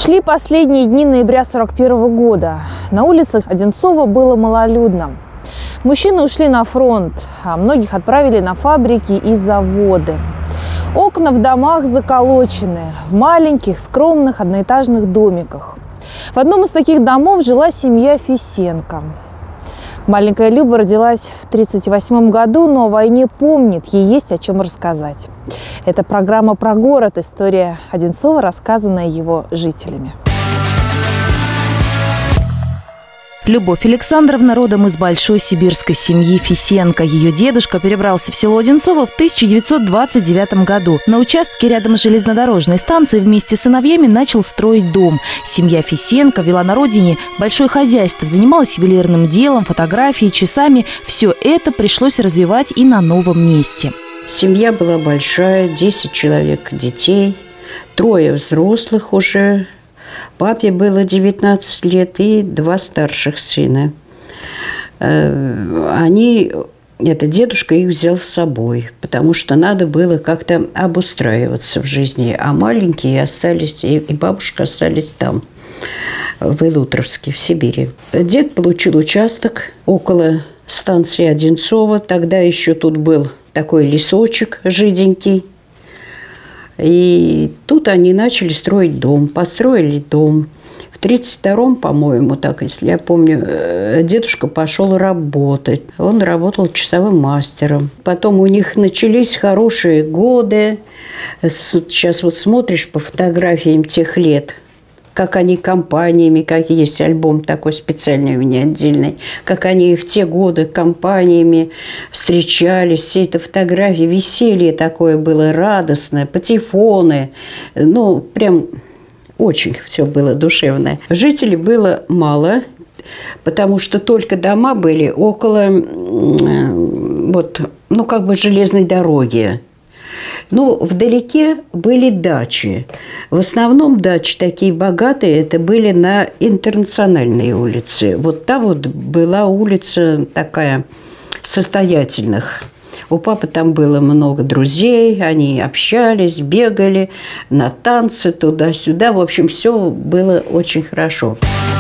Шли последние дни ноября 1941 года. На улицах Одинцова было малолюдно. Мужчины ушли на фронт, а многих отправили на фабрики и заводы. Окна в домах заколочены, в маленьких, скромных одноэтажных домиках. В одном из таких домов жила семья Фисенко. Маленькая Люба родилась в 1938 году, но о войне помнит, ей есть о чем рассказать. Это программа про город, история Одинцова, рассказанная его жителями. Любовь Александровна родом из большой сибирской семьи Фисенко. Ее дедушка перебрался в село Одинцово в 1929 году. На участке рядом с железнодорожной станцией вместе с сыновьями начал строить дом. Семья Фисенко вела на родине большое хозяйство, занималась ювелирным делом, фотографией, часами. Все это пришлось развивать и на новом месте. Семья была большая, 10 человек детей, 3 взрослых уже. Папе было 19 лет и 2 старших сына. Дедушка их взял с собой, потому что надо было как-то обустраиваться в жизни. А маленькие остались, и бабушка остались там, в Илутровске, в Сибири. Дед получил участок около станции Одинцова. Тогда еще тут был такой лесочек жиденький. И тут они начали строить дом, построили дом. В 1932-м, по-моему, так, если я помню, дедушка пошел работать. Он работал часовым мастером. Потом у них начались хорошие годы. Сейчас вот смотришь по фотографиям тех лет, как они компаниями, как есть альбом такой специальный у меня отдельный, как они в те годы компаниями встречались, все эти фотографии, веселье такое было радостное, патефоны, ну, прям очень все было душевное. Жителей было мало, потому что только дома были около, железной дороги. Ну, вдалеке были дачи. В основном дачи такие богатые, это были на Интернациональной улице. Вот там вот была улица такая состоятельных. У папы там было много друзей, они общались, бегали на танцы туда-сюда. В общем, все было очень хорошо.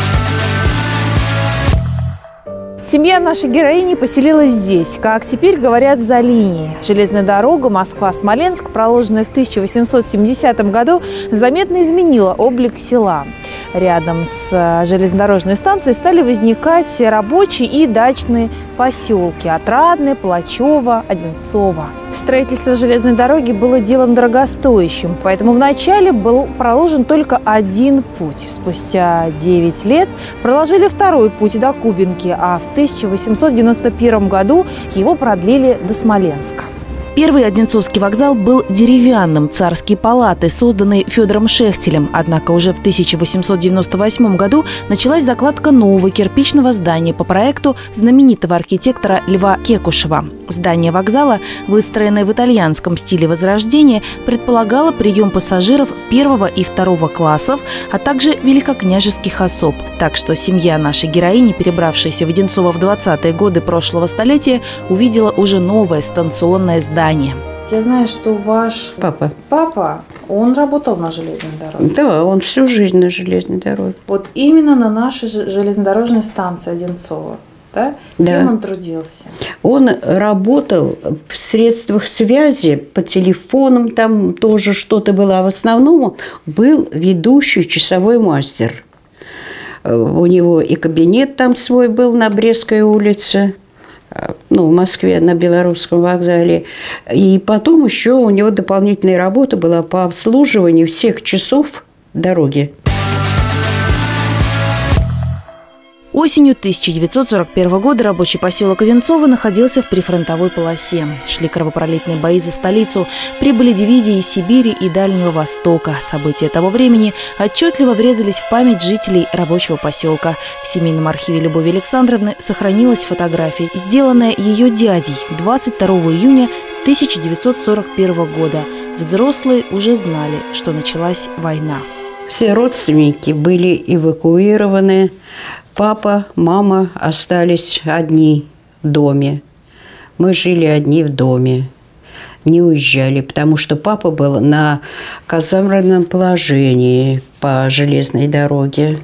Семья нашей героини поселилась здесь, как теперь говорят, за линией. Железная дорога Москва-Смоленск, проложенная в 1870 году, заметно изменила облик села. Рядом с железнодорожной станцией стали возникать рабочие и дачные поселки – Отрадное, Палачево, Одинцово. Строительство железной дороги было делом дорогостоящим, поэтому вначале был проложен только один путь. Спустя 9 лет проложили второй путь до Кубинки, а в 1891 году его продлили до Смоленска. Первый Одинцовский вокзал был деревянным, царские палаты, созданные Федором Шехтелем. Однако уже в 1898 году началась закладка нового кирпичного здания по проекту знаменитого архитектора Льва Кекушева. Здание вокзала, выстроенное в итальянском стиле Возрождения, предполагало прием пассажиров 1 и 2 классов, а также великокняжеских особ. Так что семья нашей героини, перебравшаяся в Одинцово в 20-е годы прошлого столетия, увидела уже новое станционное здание. Я знаю, что ваш папа, он работал на железной дороге. Да, он всю жизнь на железной дороге. Вот именно на нашей железнодорожной станции Одинцово. Да? Да. Кем он трудился? Он работал в средствах связи, по телефонам там тоже что-то было. А в основном был ведущий часовой мастер. У него и кабинет там свой был на Брестской улице. В Москве на Белорусском вокзале. И потом еще у него дополнительная работа была по обслуживанию всех часов дороги. Осенью 1941 года рабочий поселок Одинцово находился в прифронтовой полосе. Шли кровопролитные бои за столицу, прибыли дивизии из Сибири и Дальнего Востока. События того времени отчетливо врезались в память жителей рабочего поселка. В семейном архиве Любови Александровны сохранилась фотография, сделанная ее дядей 22 июня 1941 года. Взрослые уже знали, что началась война. Все родственники были эвакуированы. Папа, мама остались одни в доме. Мы жили одни в доме. не уезжали, потому что папа был на казарменном положении по железной дороге.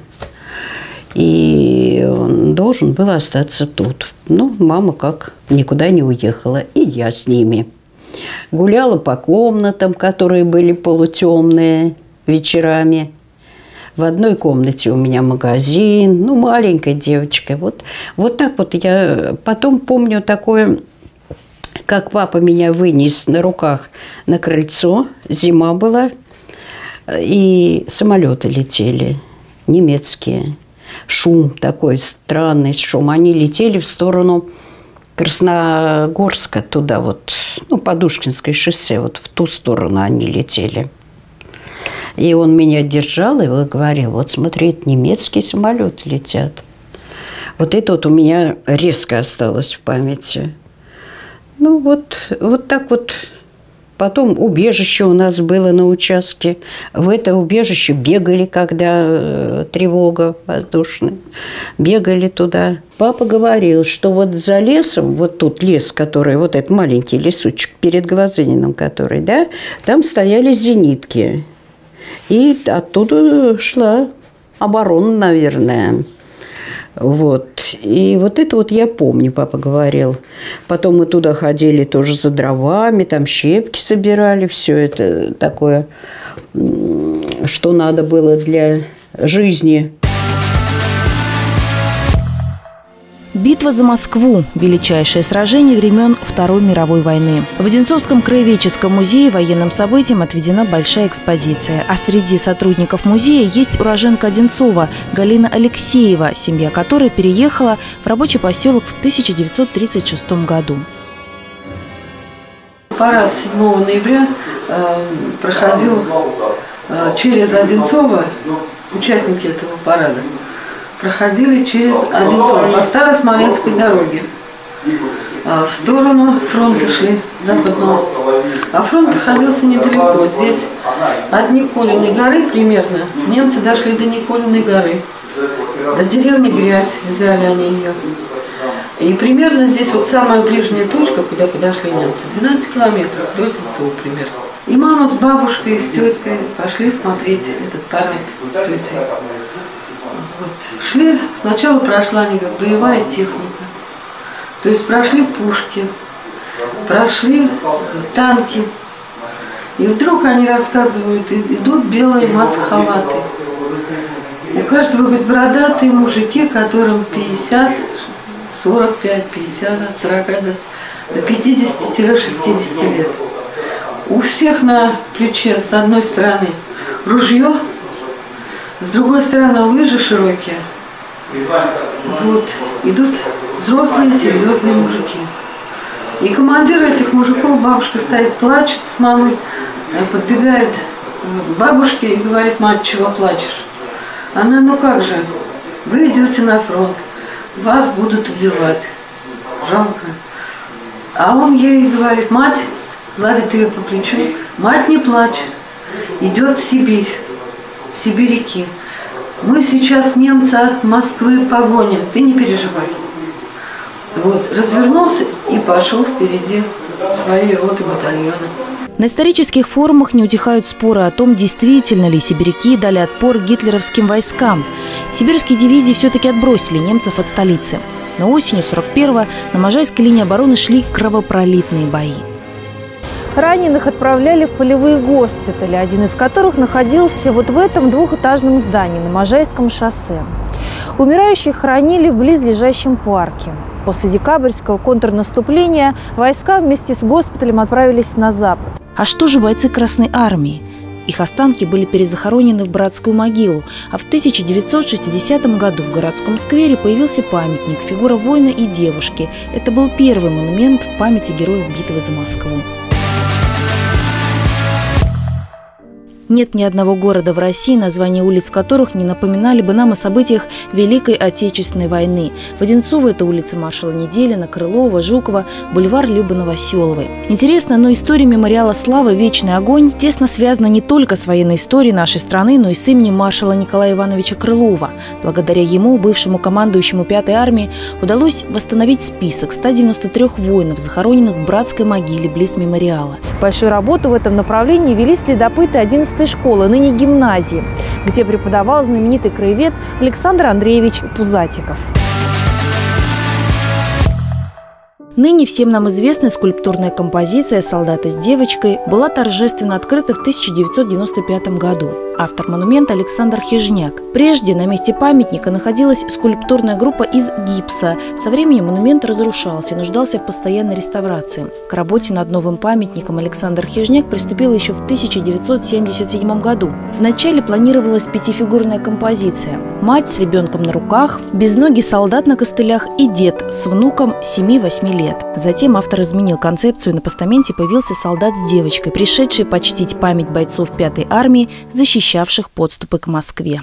И он должен был остаться тут. Ну, мама как никуда не уехала, и я с ними. Гуляла по комнатам, которые были полутемные вечерами. В одной комнате у меня магазин, ну, маленькая девочка. Вот так вот я потом помню такое, как папа меня вынес на руках на крыльцо. Зима была, и самолеты летели, немецкие. Шум такой, странный шум. Они летели в сторону Красногорска, туда вот, ну, Подушкинское шоссе, вот в ту сторону они летели. И он меня держал и говорил: вот смотри, это немецкие самолеты летят. Вот это вот у меня резко осталось в памяти. Ну вот так вот. Потом убежище у нас было на участке. В это убежище бегали, когда тревога воздушная. Бегали туда. Папа говорил, что вот за лесом, вот тут лес, который, вот этот маленький лесочек перед Глазыниным, который, да, там стояли зенитки. И оттуда шла оборона, наверное. Вот. И вот это вот я помню, папа говорил. Потом мы туда ходили тоже за дровами, там щепки собирали, все это такое, что надо было для жизни. Битва за Москву – величайшее сражение времен Второй мировой войны. В Одинцовском краеведческом музее военным событиям отведена большая экспозиция. А среди сотрудников музея есть уроженка Одинцова Галина Алексеева, семья которой переехала в рабочий поселок в 1936 году. Парад 7 ноября проходил через Одинцово, участники этого парада проходили через Одинцово по Старосмоленской дороге. В сторону фронта шли, западного. А фронт находился недалеко. Здесь от Николиной горы примерно немцы дошли до Николиной горы. До деревни Грязь взяли они ее. И примерно здесь вот самая ближняя точка, куда подошли немцы, 12 километров до Одинцова примерно. И мама с бабушкой, с теткой пошли смотреть этот парад с тетей. Вот. Шли, сначала прошла боевая техника, то есть прошли пушки, прошли танки, и вдруг они рассказывают, идут белые маск-халаты. У каждого, говорит, бородатые мужики, которым 50, 45, 50, от 40 до 50-60 лет. У всех на плече с одной стороны ружье, с другой стороны лыжи широкие. Вот. Идут взрослые, серьезные мужики. И командир этих мужиков, бабушка стоит, плачет с мамой, подбегает к бабушке и говорит: мать, чего плачешь? Она: ну как же, вы идете на фронт, вас будут убивать. Жалко. А он ей говорит: мать, гладит ее по плечу: мать, не плачь, идет Сибирь. Сибиряки. Мы сейчас немца от Москвы погоним, ты не переживай. Вот, развернулся и пошел впереди своей роты, батальона. На исторических форумах не утихают споры о том, действительно ли сибиряки дали отпор гитлеровским войскам. Сибирские дивизии все-таки отбросили немцев от столицы. Но осенью 41-го на Можайской линии обороны шли кровопролитные бои. Раненых отправляли в полевые госпитали, один из которых находился вот в этом двухэтажном здании на Можайском шоссе. Умирающих хоронили в близлежащем парке. После декабрьского контрнаступления войска вместе с госпиталем отправились на запад. А что же бойцы Красной армии? Их останки были перезахоронены в братскую могилу, а в 1960 году в городском сквере появился памятник, фигура воина и девушки. Это был первый монумент в памяти героев битвы за Москву. Нет ни одного города в России, названия улиц которых не напоминали бы нам о событиях Великой Отечественной войны. В Одинцово это улица маршала Неделина, Крылова, Жукова, бульвар Любы Новоселовой. Интересно, но история мемориала славы «Вечный огонь» тесно связана не только с военной историей нашей страны, но и с именем маршала Николая Ивановича Крылова. Благодаря ему, бывшему командующему 5-й армии, удалось восстановить список 193 воинов, захороненных в братской могиле близ мемориала. Большую работу в этом направлении вели следопыты 11-й школы, ныне гимназии, где преподавал знаменитый краевед Александр Андреевич Пузатиков. Ныне всем нам известная скульптурная композиция «Солдаты с девочкой» была торжественно открыта в 1995 году. Автор монумента Александр Хижняк. Прежде на месте памятника находилась скульптурная группа из гипса. Со временем монумент разрушался и нуждался в постоянной реставрации. К работе над новым памятником Александр Хижняк приступил еще в 1977 году. Вначале планировалась пятифигурная композиция. Мать с ребенком на руках, безногий солдат на костылях и дед с внуком 7-8 лет. Затем автор изменил концепцию, и на постаменте появился солдат с девочкой, пришедший почтить память бойцов 5-й армии, защищавших подступы к Москве.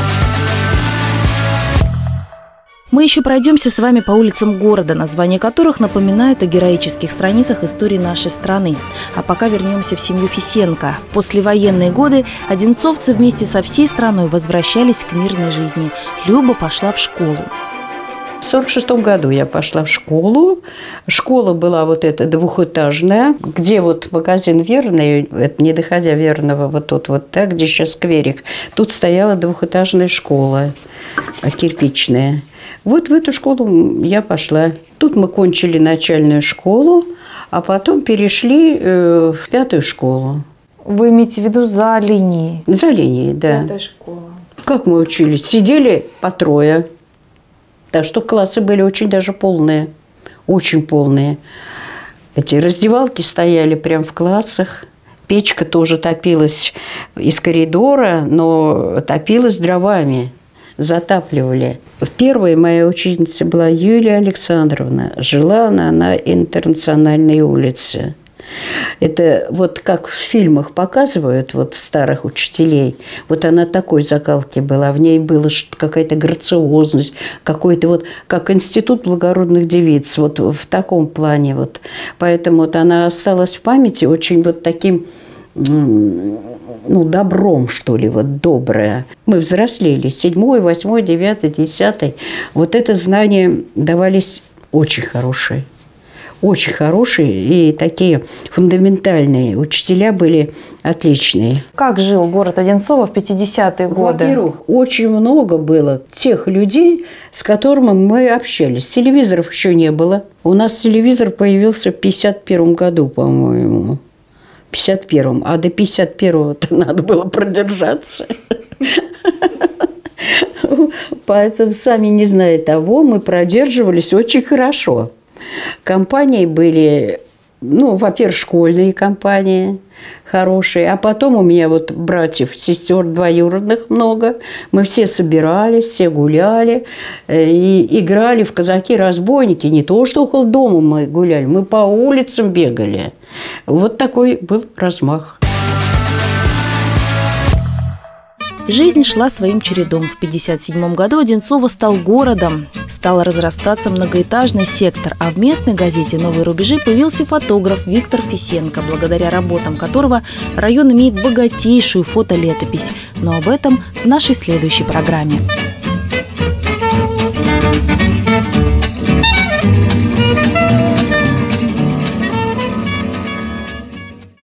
Мы еще пройдемся с вами по улицам города, названия которых напоминают о героических страницах истории нашей страны. А пока вернемся в семью Фисенко. В послевоенные годы одинцовцы вместе со всей страной возвращались к мирной жизни. Люба пошла в школу. В 1946 году я пошла в школу. Школа была вот эта двухэтажная, где вот магазин Верный, это не доходя Верного, вот тут вот так, где сейчас скверик, тут стояла двухэтажная школа кирпичная. Вот в эту школу я пошла. Тут мы кончили начальную школу, а потом перешли в 5-ю школу. Вы имеете в виду за линией? За линией, да. 5-я школа. Как мы учились? Сидели по трое. Так что классы были очень даже полные. Очень полные. Эти раздевалки стояли прямо в классах. Печка тоже топилась из коридора, но топилась дровами. Затапливали. Первая моя ученица была Юлия Александровна. Жила она на Интернациональной улице. Это вот как в фильмах показывают вот старых учителей. Вот она такой закалки была. В ней была какая-то грациозность, какой-то вот, как институт благородных девиц. Вот в таком плане вот. Поэтому вот она осталась в памяти очень вот таким, ну, добром, что ли, вот доброе. Мы взрослели. 7-й, 8-й, 9-й, 10-й. Вот это знания давались очень хорошие. Очень хорошие и такие фундаментальные. Учителя были отличные. Как жил город Одинцово в 50-е годы? Во-первых, очень много было тех людей, с которыми мы общались. Телевизоров еще не было. У нас телевизор появился в 51 году, по-моему. 51-м. А до 51-го-то надо было продержаться. Поэтому, сами не зная того, мы продерживались очень хорошо. Компании были, ну, во-первых, школьные компании хорошие, а потом у меня вот братьев, сестер двоюродных много. Мы все собирались, все гуляли и играли в казаки-разбойники. Не то, что около дома мы гуляли, мы по улицам бегали. Вот такой был размах. Жизнь шла своим чередом. В 1957 году Одинцово стал городом. Стал разрастаться многоэтажный сектор, а в местной газете «Новые рубежи» появился фотограф Виктор Фисенко, благодаря работам которого район имеет богатейшую фотолетопись. Но об этом в нашей следующей программе.